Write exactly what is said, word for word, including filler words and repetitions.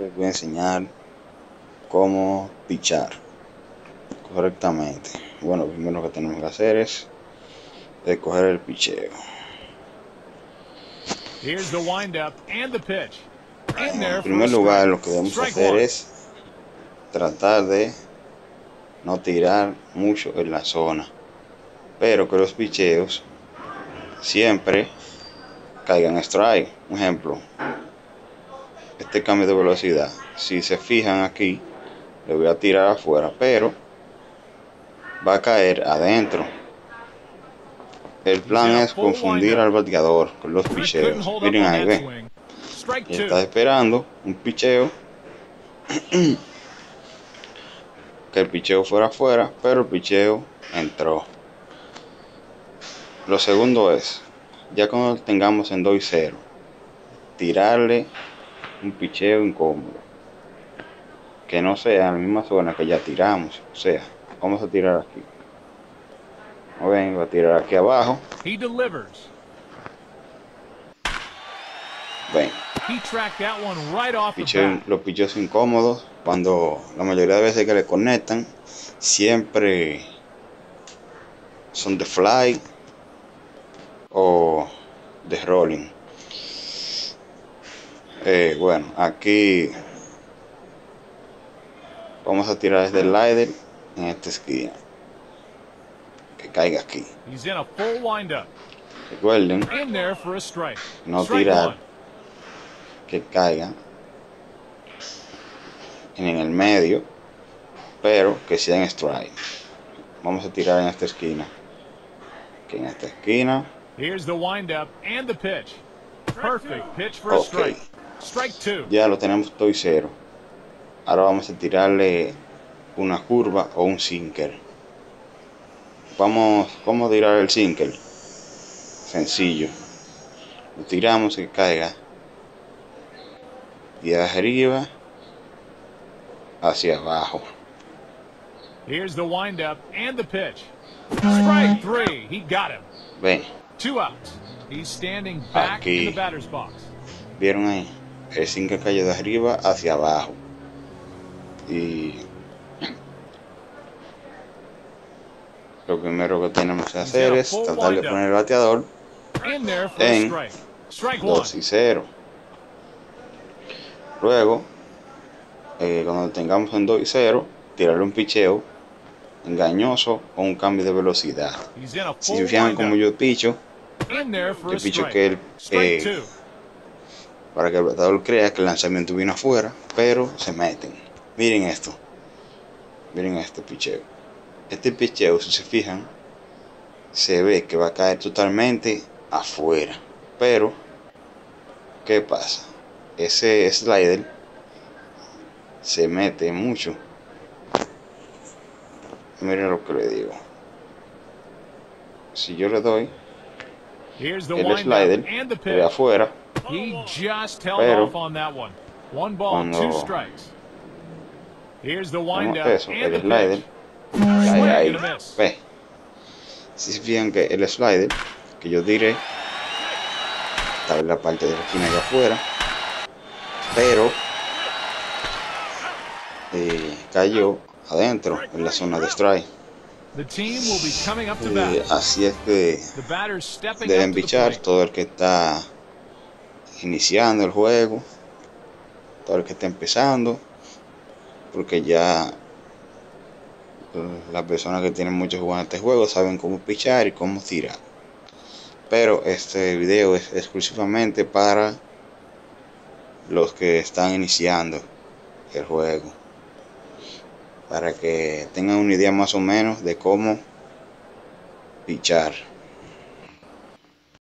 les voy a enseñar cómo pichar correctamente. Bueno, primero lo que tenemos que hacer es escoger el picheo. En primer lugar, lo que debemos hacer es tratar de no tirar mucho en la zona, pero que los picheos siempre caigan strike. Un ejemplo, este cambio de velocidad, si se fijan aquí, le voy a tirar afuera, pero va a caer adentro. El plan es confundir al bateador con los picheos. Miren ahí, ven, y está esperando un picheo que el picheo fuera afuera, pero el picheo entró. Lo segundo es, ya cuando tengamos en dos y cero, tirarle un picheo incómodo, que no sea en la misma zona que ya tiramos. O sea, vamos a tirar aquí. Como ven, va a tirar aquí abajo. Ven, picheo, los picheos incómodos, cuando la mayoría de veces que le conectan, siempre son de fly o de rolling. Eh, bueno, aquí vamos a tirar desde el slider en esta esquina, que caiga aquí. Recuerden no tirar que caiga en el medio, pero que sea en strike. Vamos a tirar en esta esquina, que en esta esquina. Ok, ya lo tenemos todo y cero. Ahora vamos a tirarle una curva o un sinker. Vamos, vamos a tirar el sinker. Sencillo. Lo tiramos que caiga y de arriba hacia abajo. Here's the windup and the pitch. Strike three. He got him. Ven. Two outs. He's standing back Aquí. in the batter's box. ¿Vieron ahí? El sinker cayó de arriba hacia abajo. Y lo primero que tenemos que hacer es tratar de poner el bateador en dos y cero. Luego, eh, cuando tengamos en dos y cero, tirarle un picheo engañoso o un cambio de velocidad. Si se fijan como yo picho, yo picho que el, eh, para que el bateador crea que el lanzamiento vino afuera, pero se meten. Miren esto, miren este picheo. Este picheo, si se fijan, se ve que va a caer totalmente afuera, pero ¿qué pasa? Ese slider se mete mucho. Miren lo que le digo. Si yo le doy el slider de afuera, pero cuando hacemos eso, el slider cae ahí. Ve, si se fijan que el slider que yo tiré está en la parte de la esquina de afuera, pero eh, cayó adentro en la zona de strike. Eh, así es que deben pichar todo el que está iniciando el juego, todo el que está empezando, porque ya las personas que tienen mucho jugando este juego saben cómo pichar y cómo tirar. Pero este video es exclusivamente para los que están iniciando el juego, para que tengan una idea más o menos de cómo pichar.